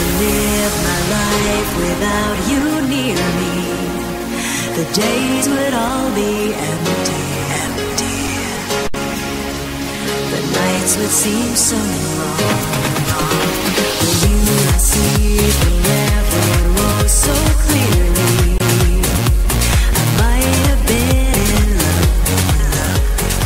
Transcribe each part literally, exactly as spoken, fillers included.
to live my life without you near me. The days would all be empty, empty. The nights would seem so long. For you I see forever, oh so clearly. I might have been in love,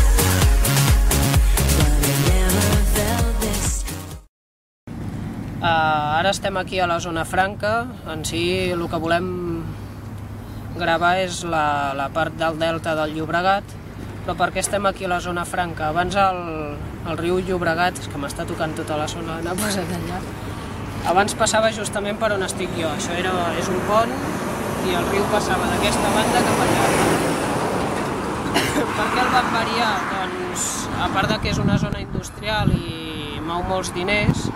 but I never felt this strong. Uh, ara estem aquí a la zona franca. En si el que volem gravar és la, la part del delta del Llobregat. Però per què estem aquí a la zona franca? Abans el, el riu Llobregat, és que m'està tocant tota la zona, n'ha posat allà. Abans passava justament per on estic jo. Això era, és un pont i el riu passava d'aquesta banda cap allà. Per què el van variar? Doncs, a part de que és una zona industrial i mou molts diners,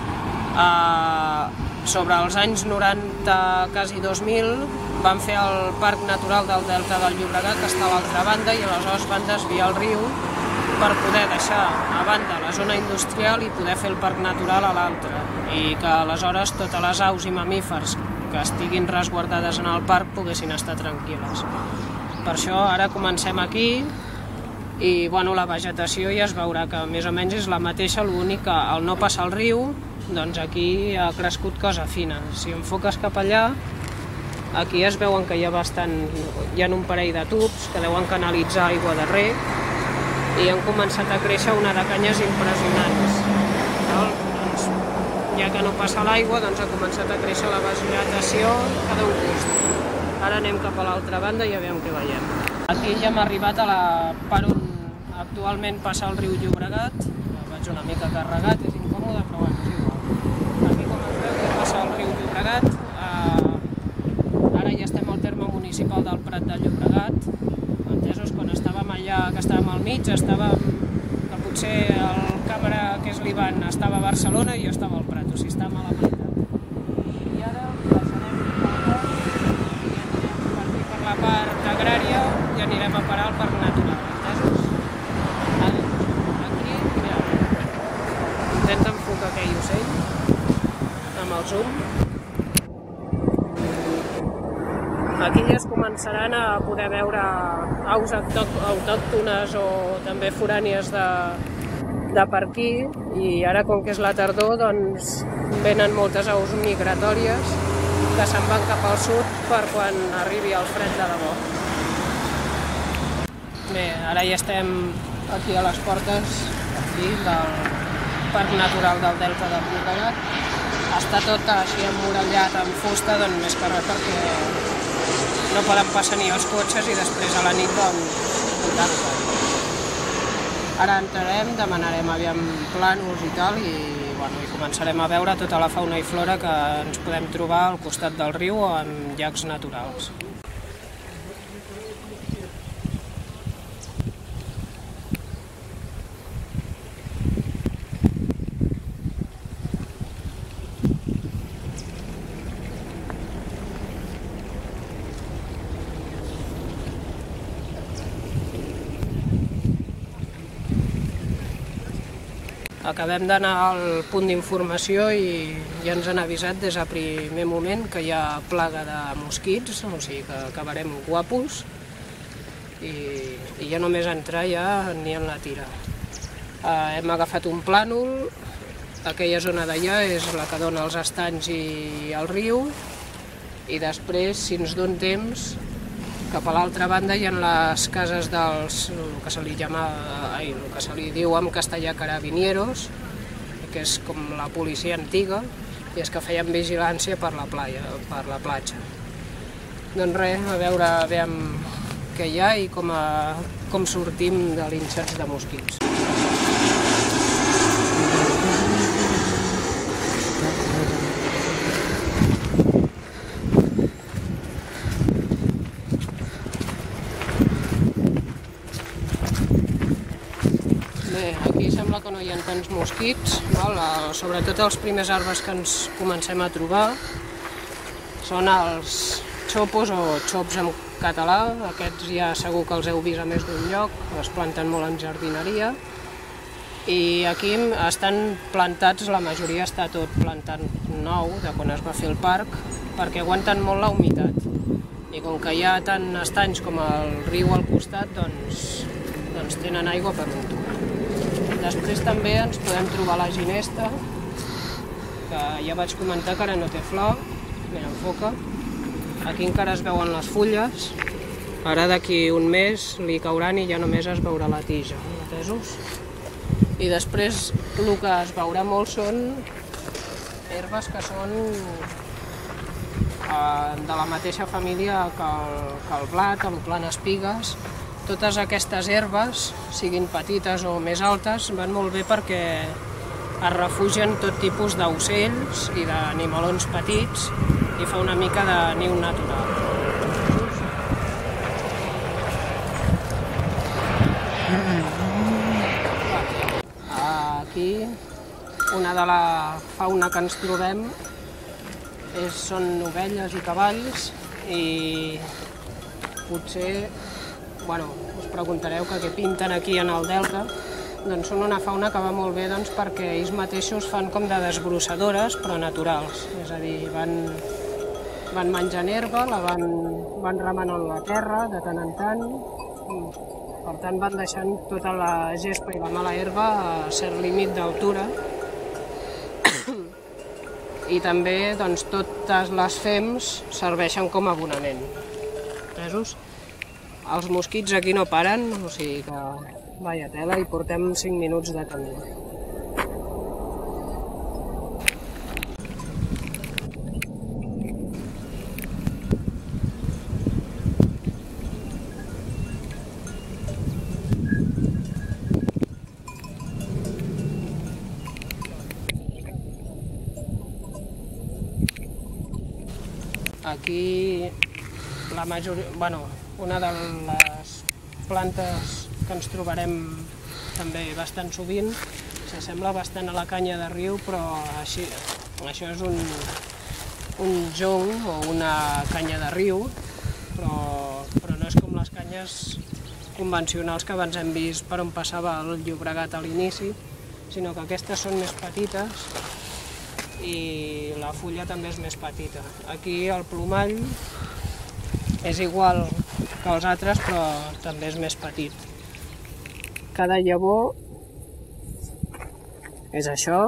eh, sobre els anys noranta, quasi dos mil, van fer el Parc Natural del Delta del Llobregat, que està a l'altra banda, i aleshores van desviar el riu per poder deixar a banda la zona industrial i poder fer el Parc Natural a l'altra, i que aleshores totes les aus i mamífers que estiguin resguardades en el parc poguessin estar tranquil·les. Per això ara comencem aquí i bueno, la vegetació ja es veurà que més o menys és la mateixa, l'únic que al no passar el riu, doncs aquí ha crescut cosa fina. Si enfoques cap allà, aquí es veuen que hi ha bastant, hi ha un parell de tubs que deuen canalitzar aigua de rec i han començat a créixer una de canyes impressionants. Doncs, ja que no passa l'aigua, doncs ha començat a créixer la vegetació cada un gust. Ara anem cap a l'altra banda i ja veiem què veiem. Aquí ja hem arribat a la part on actualment passa el riu Llobregat. Vaig una mica carregat, és incòmode, però bueno, és igual. Aquí, com es veu, ja passa el riu Llobregat. Ara ja estem al terme municipal del Prat de Llobregat. Entesos, quan estàvem allà, que estàvem al mig, estàvem, que potser el càmera, que és l'Ivan, estava a Barcelona i jo estava al Prat, o sigui, estàvem a la meitat. I ara passarem per la part, per la part agrària i anirem a parar al Parc Natural, entesos? Aquí, mira, intenta enfocar aquell ocell amb el zoom. Aquí ja es començaran a poder veure aus autòctones o també forànies de, de per aquí, i ara, com que és la tardor, doncs venen moltes aus migratòries que se'n van cap al sud per quan arribi el fred de debò. Bé, ara ja estem aquí a les portes aquí, del Parc Natural del Delta del Llobregat. Està tot així emmurallat amb fusta, doncs més que res perquè no poden passar ni els cotxes i després a la nit doncs tanca. Ara entrarem, demanarem aviam plànols i tal i, bueno, i començarem a veure tota la fauna i flora que ens podem trobar al costat del riu o en llacs naturals. Acabem d'anar al punt d'informació i ja ens han avisat des del primer moment que hi ha plaga de mosquits, o sigui que acabarem guapos i, i ja només entrar ja ni en la tira. Eh, hem agafat un plànol, aquella zona d'allà és la que dona els estanys i el riu, i després, si ens don temps, cap a l'altra banda hi ha les cases dels, el que se li llama, ai, el que se li diu en castellà carabinieros, que és com la policia antiga, i és que feien vigilància per la playa, per la platja. Doncs res, a veure, a veure què hi ha i com, a, com sortim de linxats de mosquits. Aquí sembla que no hi ha tants mosquits, no? La, sobretot els primers arbres que ens comencem a trobar són els xopos o xops en català. Aquests ja segur que els heu vist a més d'un lloc, es planten molt en jardineria. I aquí estan plantats, la majoria està tot plantat nou, de quan es va fer el parc, perquè aguanten molt la humitat. I com que hi ha tant estanys com el riu al costat, doncs, doncs tenen aigua per un tubo. Després també ens podem trobar la ginesta, que ja vaig comentar que ara no té flor. Mira, enfoca. Aquí encara es veuen les fulles. Ara d'aquí un mes li cauran i ja només es veurà la tija, entesos? I després el que es veurà molt són herbes que són de la mateixa família que el, que el blat, el plant espigues. Totes aquestes herbes, siguin petites o més altes, van molt bé perquè es refugien tot tipus d'ocells i d'animalons petits i fa una mica de niu natural. Aquí, una de la fauna que ens trobem és, són ovelles i cavalls i potser, bueno, us preguntareu que què pinten aquí en el delta. Doncs són una fauna que va molt bé doncs, perquè ells mateixos fan com de desbrossadores però naturals, és a dir, van, van menjant herba, la van, van remenant la terra de tant en tant. Per tant, van deixant tota la gespa i la mala herba a cert límit d'altura. I també doncs, totes les fems serveixen com a abonament. Entesos? Els mosquits aquí no paren, o sigui que vaya tela, i portem cinc minuts de camí. Aquí la majoria, bueno, una de les plantes que ens trobarem també bastant sovint, s'assembla bastant a la canya de riu, però així, això és un, un jonc o una canya de riu, però, però no és com les canyes convencionals que abans hem vist per on passava el Llobregat a l'inici, sinó que aquestes són més petites i la fulla també és més petita. Aquí el plomall és igual que els altres, però també és més petit. Cada llavor és això,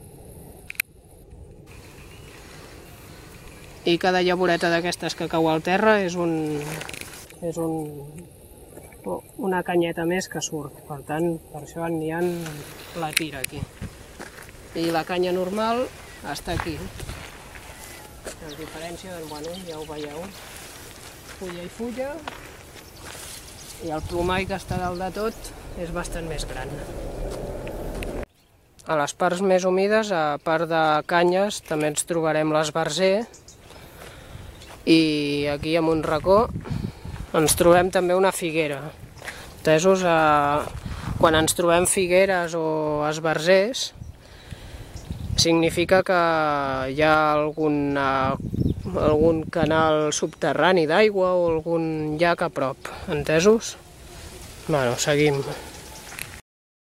i cada llavoreta d'aquestes que cau al terra és, un, és un, una canyeta més que surt. Per tant, per això n'hi ha la tira aquí. I la canya normal està aquí. La diferència, doncs, bueno, ja ho veieu. Fulla i fulla. I el plomall que està dalt de tot és bastant més gran. A les parts més humides, a part de canyes, també ens trobarem l'esbarzer. I aquí, en un racó, ens trobem també una figuera. Entesos, eh, quan ens trobem figueres o esbarzers, significa que hi ha alguna, algun canal subterrani d'aigua o algun llac a prop, entesos? Bueno, seguim.